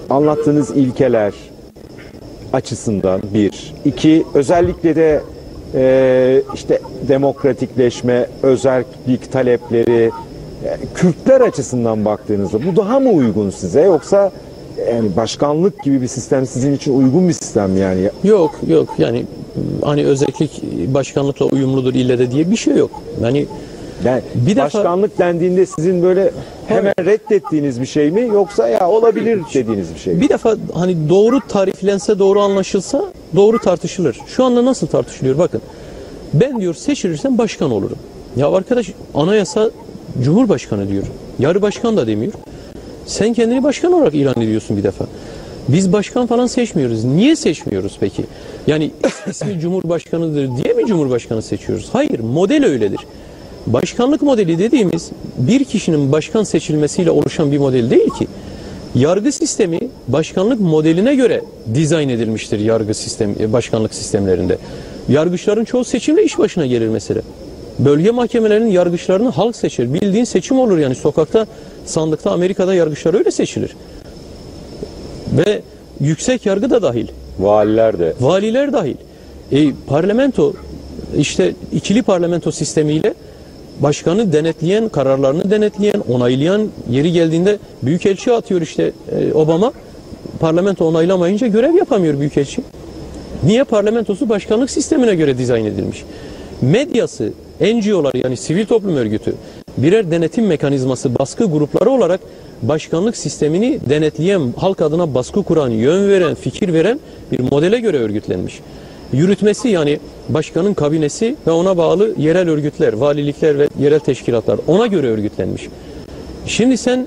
anlattığınız ilkeler açısından bir. İki, özellikle de işte demokratikleşme, özerklik talepleri, Kürtler açısından baktığınızda bu daha mı uygun size, yoksa yani başkanlık gibi bir sistem sizin için uygun bir sistem mi yani? Yok yani hani özellik başkanlıkla uyumludur ille de diye bir şey yok. Yani bir başkanlık dendiğinde sizin böyle hemen reddettiğiniz bir şey mi, yoksa ya olabilir dediğiniz bir şey mi? Bir defa hani doğru tariflense, doğru anlaşılsa doğru tartışılır. Şu anda nasıl tartışılıyor? Bakın, ben diyor seçilirsem başkan olurum. Ya arkadaş, anayasa Cumhurbaşkanı diyor. Yarı başkan da demiyor. Sen kendini başkan olarak ilan ediyorsun bir defa. Biz başkan falan seçmiyoruz. Niye seçmiyoruz peki? Yani ismi Cumhurbaşkanıdır diye mi Cumhurbaşkanı seçiyoruz? Hayır, model öyledir. Başkanlık modeli dediğimiz bir kişinin başkan seçilmesiyle oluşan bir model değil ki. Yargı sistemi başkanlık modeline göre dizayn edilmiştir yargı sistemi, başkanlık sistemlerinde. Yargıçların çoğu seçimle iş başına gelir mesela. Bölge mahkemelerinin yargıçlarını halk seçer. Bildiğin seçim olur yani, sokakta, sandıkta. Amerika'da yargıçlar öyle seçilir. Ve yüksek yargı da dahil. Valiler de. Valiler dahil. Parlamento, işte ikili parlamento sistemiyle başkanı denetleyen, kararlarını denetleyen, onaylayan, yeri geldiğinde büyükelçi atıyor işte Obama. Parlamento onaylamayınca görev yapamıyor büyükelçi. Niye? Parlamentosu başkanlık sistemine göre dizayn edilmiş. Medyası, NGO'lar yani sivil toplum örgütü birer denetim mekanizması, baskı grupları olarak başkanlık sistemini denetleyen, halk adına baskı kuran, yön veren, fikir veren bir modele göre örgütlenmiş. Yürütmesi yani başkanın kabinesi ve ona bağlı yerel örgütler, valilikler ve yerel teşkilatlar ona göre örgütlenmiş. Şimdi sen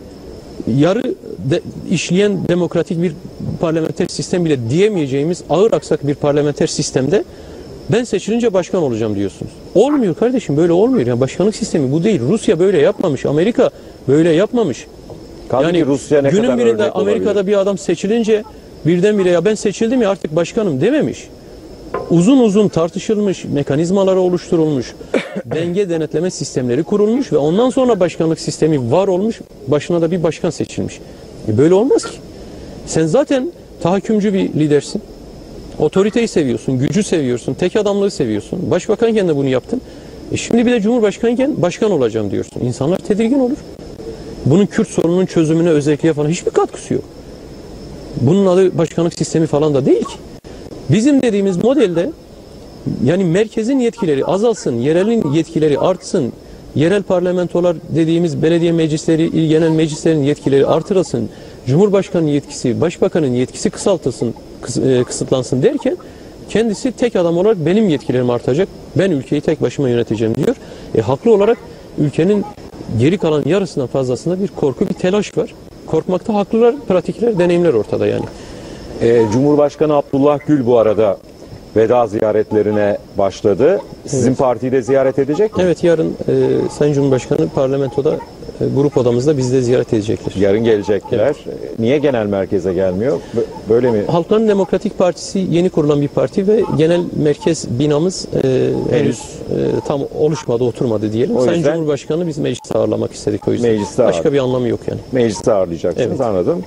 işleyen demokratik bir parlamenter sistem bile diyemeyeceğimiz ağır aksak bir parlamenter sistemde ben seçilince başkan olacağım diyorsunuz. Olmuyor kardeşim, böyle olmuyor. Yani başkanlık sistemi bu değil. Rusya böyle yapmamış, Amerika böyle yapmamış. Yani Rusya ne günün kadar birinde Amerika'da olabilir? bir adam seçilince birdenbire ya ben seçildim ya artık başkanım dememiş. Uzun uzun tartışılmış, mekanizmaları oluşturulmuş, denge denetleme sistemleri kurulmuş ve ondan sonra başkanlık sistemi var olmuş, başına da bir başkan seçilmiş. Böyle olmaz ki. Sen zaten tahakkümcü bir lidersin. Otoriteyi seviyorsun, gücü seviyorsun, tek adamlığı seviyorsun. Başbakanken de bunu yaptın. Şimdi bir de Cumhurbaşkanıyken başkan olacağım diyorsun. İnsanlar tedirgin olur. Bunun Kürt sorununun çözümüne, özelliğe falan hiçbir katkısı yok. Bunun adı başkanlık sistemi falan da değil ki. Bizim dediğimiz modelde yani merkezin yetkileri azalsın, yerelin yetkileri artsın, yerel parlamentolar dediğimiz belediye meclisleri, il genel meclislerin yetkileri artırılsın, Cumhurbaşkanı'nın yetkisi, Başbakan'ın yetkisi kısıtlansın derken kendisi tek adam olarak benim yetkilerim artacak, ben ülkeyi tek başıma yöneteceğim diyor. Haklı olarak ülkenin geri kalan yarısından fazlasında bir korku, bir telaş var. Korkmakta haklılar, pratikler, deneyimler ortada yani. Cumhurbaşkanı Abdullah Gül bu arada veda ziyaretlerine başladı. Sizin partiyi de ziyaret edecek mi? Evet, yarın Sayın Cumhurbaşkanı parlamentoda grup odamızda bizi de ziyaret edecekler. Yarın gelecekler. Evet. Niye genel merkeze gelmiyor? Böyle mi? Halkların Demokratik Partisi yeni kurulan bir parti ve genel merkez binamız henüz tam oluşmadı, oturmadı diyelim. Sayın Cumhurbaşkanı biz meclise ağırlamak istedik o yüzden. Başka bir anlamı yok yani. Meclise ağırlayacaksınız, evet. Anladım.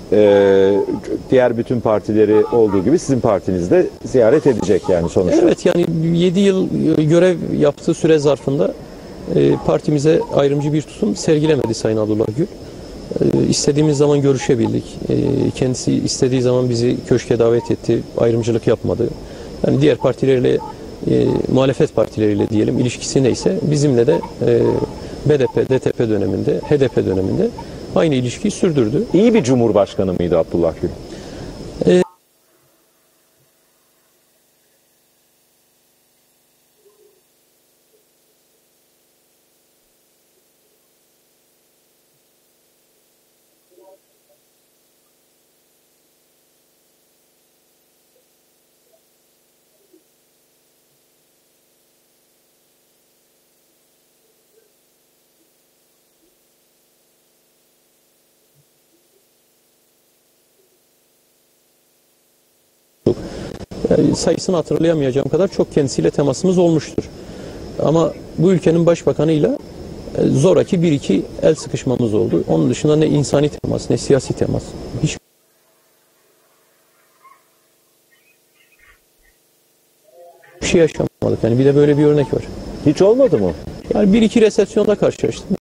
Diğer bütün partileri olduğu gibi sizin partiniz de ziyaret edecek yani sonuçta. Evet, yani 7 yıl görev yaptığı süre zarfında partimize ayrımcı bir tutum sergilemedi Sayın Abdullah Gül. İstediğimiz zaman görüşebildik. Kendisi istediği zaman bizi köşke davet etti. Ayrımcılık yapmadı. Yani diğer partilerle, muhalefet partileriyle diyelim ilişkisi neyse bizimle de BDP, DTP döneminde, HDP döneminde aynı ilişkiyi sürdürdü. İyi bir cumhurbaşkanı mıydı Abdullah Gül? Sayısını hatırlayamayacağım kadar çok kendisiyle temasımız olmuştur. Ama bu ülkenin başbakanıyla zoraki bir iki el sıkışmamız oldu. Onun dışında ne insani temas, ne siyasi temas. Hiç Hiçbir şey yaşamadık. Yani bir de böyle bir örnek var. Hiç olmadı mı? Yani bir iki resesyonda karşılaştım.